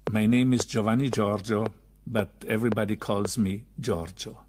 My name is Giovanni Giorgio, but everybody calls me Giorgio.